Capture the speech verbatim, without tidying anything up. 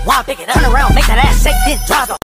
Wild, pick it up, turn around, make that ass shake, then drop the